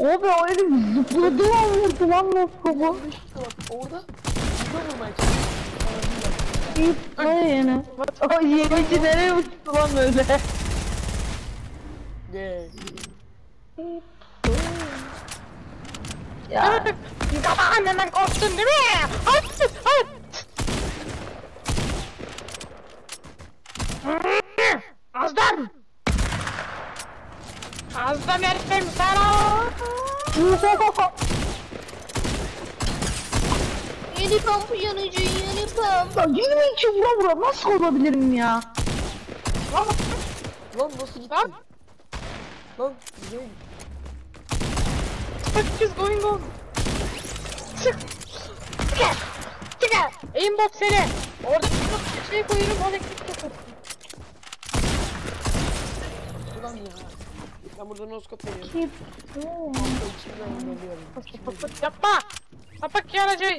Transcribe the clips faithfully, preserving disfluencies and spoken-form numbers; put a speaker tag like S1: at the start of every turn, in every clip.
S1: Abi o herif zıpladı lan vurdu lan Moskova.
S2: Orada burada vurmaya çalışıyor.
S1: Ay yine. O yenici nereye uçtu lan öyle?
S2: Ne?
S1: Ya.
S3: Baba annenden korktun değil mi? Hayır, hayır. Azdan. Azdan herifim sana.
S4: Yeni pampu yanıcı, yeni pamp.
S1: Ya yine iki vura vura nasıl olabilirim ya?
S2: Lan nasıl gitti?
S3: Lan.
S2: Lan gidelim.
S3: What is going on? Çık. Çık. Çık. Aimbot seni. Orada bir şey koyuyorum, o elektrik tutur.
S2: Ulan ya. Ben burada noskop veriyorum.
S1: Keep.
S2: İçimden geliyorum.
S3: Pıt pıt yapma. Sapık yanıcı.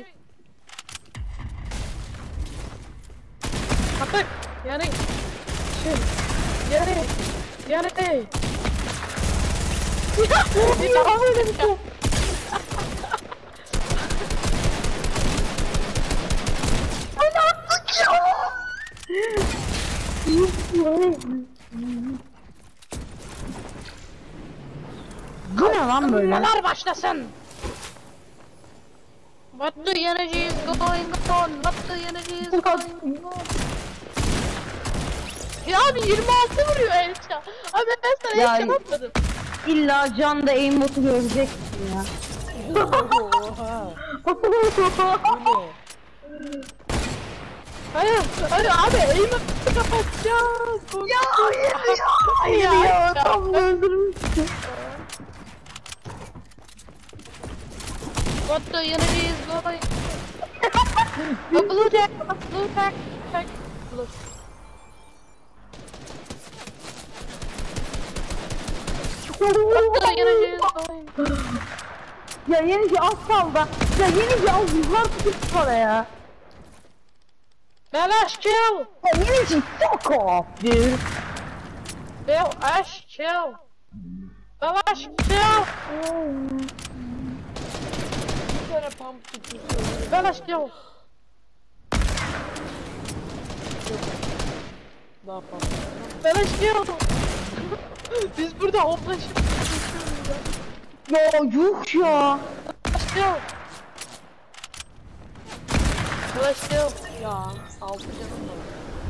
S3: Sapık. Yani. Şey. Yani. Yani. Bir daha böyle bir şey.
S1: Bu ne lan böyle?
S3: Neler başlasın? What the energy is going on? What the energy is going on? Ya abi yirmi altı vuruyor Elça. Abi ben sana
S1: Ya-
S3: Elça atmadım.
S1: İlla can da aimbotu göreceksin ya.
S2: Oha. Bu ne?
S3: Hayır, hayır abi aim'i kapatacağız.
S1: Ya hayır ya. Hayır ya. Tam öldürmüştüm.
S3: What the energy is going? A blue tag, blue tag, tag, blue. What the energy is going?
S1: Ya yenici az kaldı. Ya yenici az yüzler tutup para ya.
S3: Belash kill!
S1: Ya yenici fuck off dude.
S3: Belash kill! Belash kill!
S2: Bir tane pump tutmuş.
S3: Belash kill!
S2: Ne yapalım?
S3: Belash kill! Biz burada hoplaşıp
S1: Ya yuh ya.
S3: Belash kill! Belash kill!
S2: Ya altı canım var.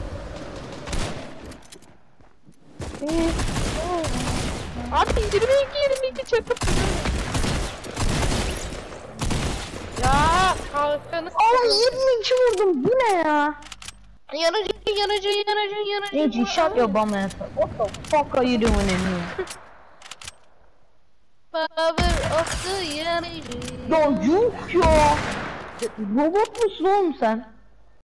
S3: Abi yirmi iki yirmi iki çakıp ya kalkanı
S1: Ama yirmi iki vurdum. Bu ne ya?
S3: yanıcı yanıcı yanıcı yanıcı
S1: Yenici shut your bum ass up. What the fuck are you doing in here?
S4: Power of the yanıcı.
S1: Ya yuh ya. Robot musun oğlum sen?